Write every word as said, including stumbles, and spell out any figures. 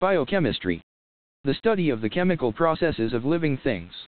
Biochemistry. The study of the chemical processes of living things.